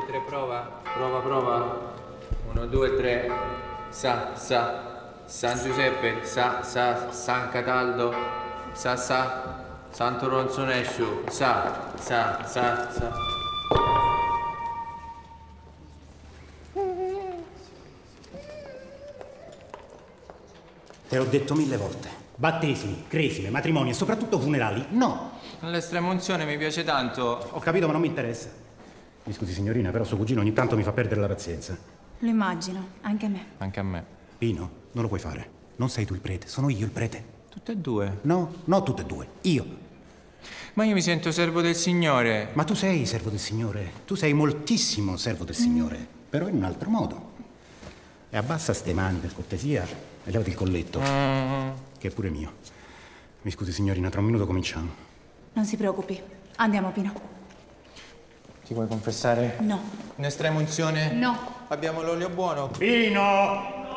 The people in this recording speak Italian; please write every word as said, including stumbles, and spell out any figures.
tre, prova. Prova, prova. Uno, due, tre. Sa, sa. San Giuseppe, sa, sa. San Cataldo, sa, sa. Santo Ronzonesciu, sa, sa, sa, sa. Te l'ho detto mille volte. Battesimi, cresime, matrimoni e soprattutto funerali, no! L'estrema unzione mi piace tanto. Ho capito, ma non mi interessa. Mi scusi, signorina, però suo cugino ogni tanto mi fa perdere la pazienza. Lo immagino, anche a me. Anche a me. Pino, non lo puoi fare. Non sei tu il prete, sono io il prete. Tutte e due? No, no tutte e due. Io. Ma io mi sento servo del Signore. Ma tu sei servo del Signore. Tu sei moltissimo servo del Signore. Mm. Però in un altro modo. E abbassa ste mani, per cortesia, e levati il colletto. Mm. Che è pure mio. Mi scusi, signorina, tra un minuto cominciamo. Non si preoccupi. Andiamo, Pino. Ti vuoi confessare? No. In estrema unzione? No. Abbiamo l'olio buono. Pino!